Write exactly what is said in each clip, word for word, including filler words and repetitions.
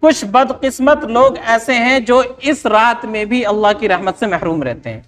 کچھ بدقسمت لوگ ایسے ہیں جو اس رات میں بھی اللہ کی رحمت سے محروم رہتے ہیں،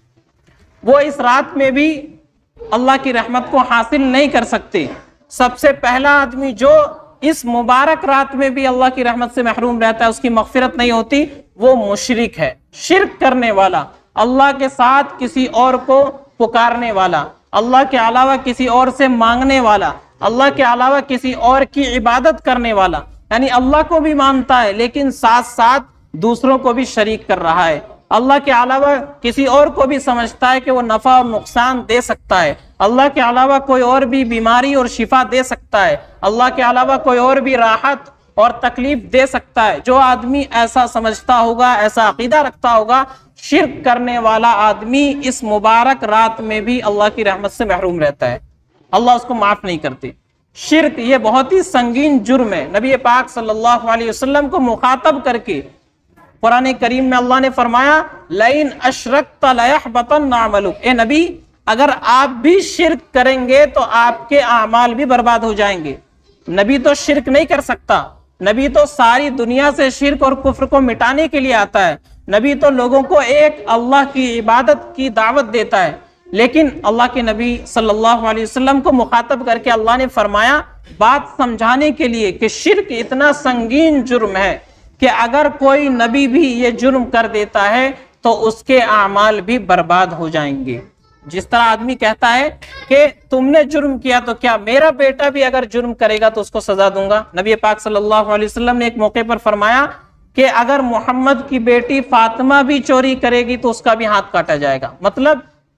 وہ اس رات میں بھی اللہ کی رحمت کو حاصل نہیں کر سکتے۔ سب سے پہلا آدمی جو اس مبارک رات میں بھی اللہ کی رحمت سے محروم رہتا ہے، اس کی مغفرت نہیں ہوتی، وہ مشرک ہے، شرک کرنے والا، اللہ کے ساتھ کسی اور کو پکارنے والا، اللہ کے علاوہ کسی اور سے مانگنے والا، اللہ کے علاوہ کسی اور کی عبادت کرنے والا، یعنی اللہ کو بھی مانتا ہے لیکن ساتھ ساتھ دوسروں کو بھی شریک کر رہا ہے، اللہ کے علاوہ کسی اور کو بھی سمجھتا ہے کہ وہ نفع اور نقصان دے سکتا ہے، اللہ کے علاوہ کوئی اور بھی بیماری اور شفا دے سکتا ہے، اللہ کے علاوہ کوئی اور بھی راحت اور تکلیف دے سکتا ہے۔ جو آدمی ایسا سمجھتا ہوگا، ایسا عقیدہ رکھتا ہوگا، شرک کرنے والا آدمی اس مبارک رات میں بھی اللہ کی رحمت سے محروم رہتا ہے، اللہ اس کو معاف نہیں کرتے۔ شرک یہ بہت ہی سنگین جرم ہے۔ نبی پاک صلی اللہ علیہ وسلم کو مخاطب کر کے قرآن کریم میں اللہ نے فرمایا لئن اشرکت لیحبطن عملک، اے نبی اگر آپ بھی شرک کریں گے تو آپ کے اعمال بھی برباد ہو جائیں گے۔ نبی تو شرک نہیں کر سکتا، نبی تو ساری دنیا سے شرک اور کفر کو مٹانے کے لیے آتا ہے، نبی تو لوگوں کو ایک اللہ کی عبادت کی دعوت دیتا ہے، لیکن اللہ کے نبی صلی اللہ علیہ وسلم کو مخاطب کر کے اللہ نے فرمایا بات سمجھانے کے لیے کہ شرک اتنا سنگین جرم ہے کہ اگر کوئی نبی بھی یہ جرم کر دیتا ہے تو اس کے اعمال بھی برباد ہو جائیں گے۔ جس طرح آدمی کہتا ہے کہ تم نے جرم کیا تو کیا میرا بیٹا بھی اگر جرم کرے گا تو اس کو سزا دوں گا، نبی پاک صلی اللہ علیہ وسلم نے ایک موقع پر فرمایا کہ اگر محمد کی بیٹی فاطمہ بھی چوری کرے گی تو اس کا بھی ہاتھ کاٹا جائے گا۔ مطلب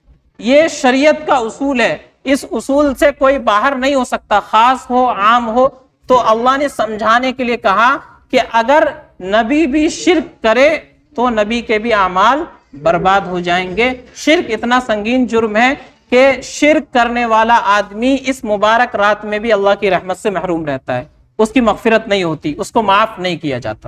یہ شریعت کا اصول ہے، اس اصول سے کوئی باہر نہیں ہو سکتا، خاص ہو عام ہو۔ تو اللہ نے سمجھانے کے لیے کہا کہ اگر نبی بھی شرک کرے تو نبی کے بھی اعمال برباد ہو جائیں گے۔ شرک اتنا سنگین جرم ہے کہ شرک کرنے والا آدمی اس مبارک رات میں بھی اللہ کی رحمت سے محروم رہتا ہے، اس کی مغفرت نہیں ہوتی، اس کو معاف نہیں کیا جاتا۔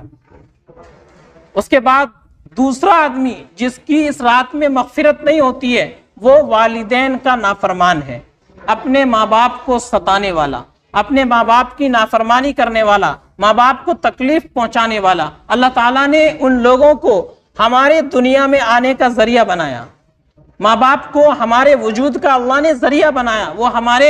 اس کے بعد دوسرا آدمی جس کی اس رات میں مغفرت نہیں ہوتی ہے وہ والدین کا نافرمان ہے، اپنے ماں باپ کو ستانے والا، اپنے ماں باپ کی نافرمانی کرنے والا، ماں باپ کو تکلیف پہنچانے والا۔ اللہ تعالیٰ نے ان لوگوں کو ہمارے دنیا میں آنے کا ذریعہ بنایا، ماں باپ کو ہمارے وجود کا اللہ نے ذریعہ بنایا، وہ ہمارے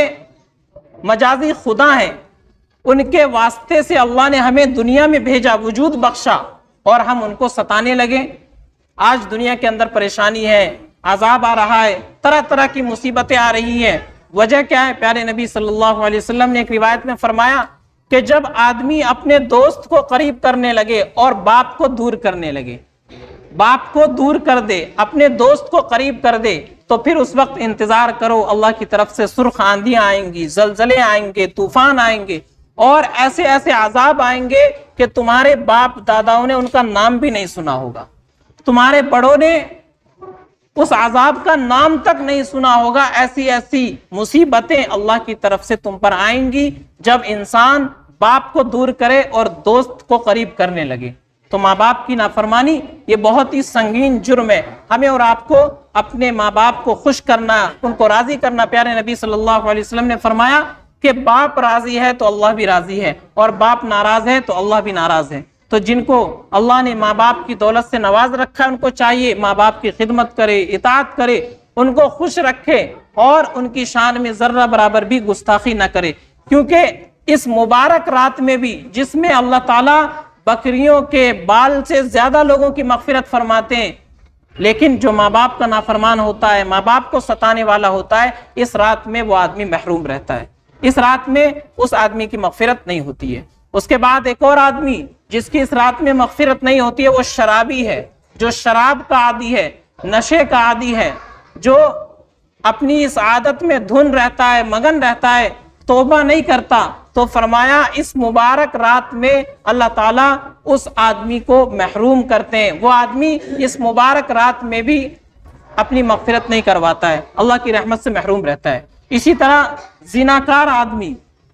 مجازی خدا ہیں، ان کے واسطے سے اللہ نے ہمیں دنیا میں بھیجا، وجود بخشا، اور ہم ان کو ستانے لگے۔ آج دنیا کے اندر پریشانی ہے، عذاب آ رہا ہے، طرح طرح کی مصیبتیں آ رہی ہیں۔ وجہ کیا ہے؟ پیارے نبی صلی اللہ علیہ وسلم نے ایک روایت میں فرمایا کہ جب آدمی اپنے دوست کو قریب کرنے لگے اور باپ کو دور کرنے لگے، باپ کو دور کر دے، اپنے دوست کو قریب کر دے، تو پھر اس وقت انتظار کرو اللہ کی طرف سے سرخ آندیاں آئیں گی، زلزلے آئیں گے، طوفان آئیں گے، اور ایسے ایسے عذاب آئیں گے کہ تمہارے باپ داداؤں نے ان کا نام بھی نہیں سنا ہوگا، تمہارے بڑوں نے اس عذاب کا نام تک نہیں سنا ہوگا۔ ایسی ایسی مصیبتیں اللہ کی طرف سے تم پر آئیں گی جب انسان باپ کو دور کرے اور دوست کو قریب کرنے لگے۔ تو ماں باپ کی نافرمانی یہ بہت ہی سنگین جرم ہے۔ ہمیں اور آپ کو اپنے ماں باپ کو خوش کرنا، ان کو راضی کرنا۔ پیارے نبی صلی اللہ علیہ وسلم نے فرمایا کہ باپ راضی ہے تو اللہ بھی راضی ہے، اور باپ ناراض ہے تو اللہ بھی ناراض ہے۔ تو جن کو اللہ نے ماں باپ کی دولت سے نواز رکھا ہے ان کو چاہیے ماں باپ کی خدمت کرے، اطاعت کرے، ان کو خوش رکھے اور ان کی شان میں ذرہ برابر بھی گستاخی نہ کرے، کیونکہ اس مبارک رات میں بھی جس میں اللہ تعالیٰ بکریوں کے بال سے زیادہ لوگوں کی مغفرت فرماتے ہیں، لیکن جو ماں باپ کا نافرمان ہوتا ہے، ماں باپ کو ستانے والا ہوتا ہے، اس رات میں وہ آدمی محروم رہتا ہے، اس رات میں اس آدمی کی مغفرت نہیں ہوتی ہے۔ اس کے بعد ایک اور آدمی جس کی اس رات میں مغفرت نہیں ہوتی ہے وہ شرابی ہے، جو شراب کا عادی ہے، نشے کا عادی ہے، جو اپنی اس عادت میں دھن رہتا ہے، مگن رہتا ہے، توبہ نہیں کرتا۔ تو فرمایا اس مبارک رات میں اللہ تعالیٰ اس آدمی کو محروم کرتے ہیں، وہ آدمی اس مبارک رات میں بھی اپنی مغفرت نہیں کرواتا ہے، اللہ کی رحمت سے محروم رہتا ہے۔ اسی طرح زناکار آدمی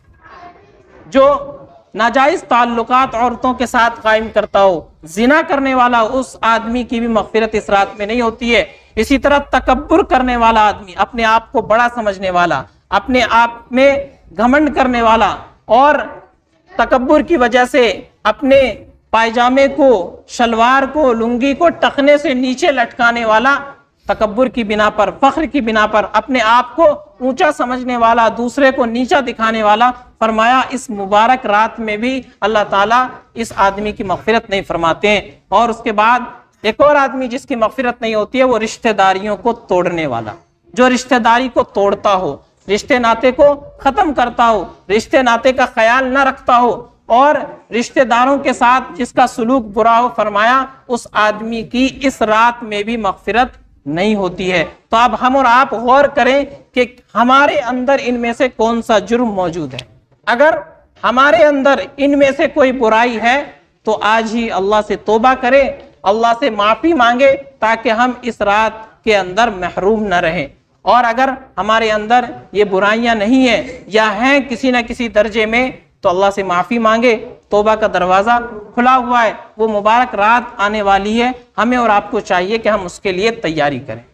جو ناجائز تعلقات عورتوں کے ساتھ قائم کرتا ہو، زنا کرنے والا، اس آدمی کی بھی مغفرت اس رات میں نہیں ہوتی ہے۔ اسی طرح تکبر کرنے والا آدمی، اپنے آپ کو بڑا سمجھنے والا، اپنے آپ میں گھمنڈ کرنے والا، اور تکبر کی وجہ سے اپنے پائجامے کو، شلوار کو، لنگی کو ٹخنے سے نیچے لٹکانے والا، تکبر کی بنا پر، فخر کی بنا پر، اپنے آپ کو اونچا سمجھنے والا، دوسرے کو نیچا دکھانے والا، فرمایا اس مبارک رات میں بھی اللہ تعالیٰ اس آدمی کی مغفرت نہیں فرماتے ہیں۔ اور اس کے بعد ایک اور آدمی جس کی مغفرت نہیں ہوتی ہے، وہ رشتہ داریوں کو توڑنے والا، جو رشتہ داری کو توڑتا ہو، رشتے ناطے کو ختم کرتا ہو، رشتے ناطے کا خیال نہ رکھتا ہو، اور رشتہ داروں کے ساتھ جس کا سلوک برا ہو، فرمایا اس آدمی کی اس رات میں بھی مغفرت نہیں ہوتی ہے۔ تو اب ہم اور آپ غور کریں کہ ہمارے اندر ان میں سے کون سا جرم موجود ہے۔ اگر ہمارے اندر ان میں سے کوئی برائی ہے تو آج ہی اللہ سے توبہ کرے، اللہ سے معافی مانگے، تاکہ ہم اس رات کے اندر محروم نہ رہیں۔ اور اگر ہمارے اندر یہ برائیاں نہیں ہیں یا ہیں کسی نہ کسی درجے میں، تو اللہ سے معافی مانگے، توبہ کا دروازہ کھلا ہوا ہے، وہ مبارک رات آنے والی ہے، ہمیں اور آپ کو چاہیے کہ ہم اس کے لیے تیاری کریں۔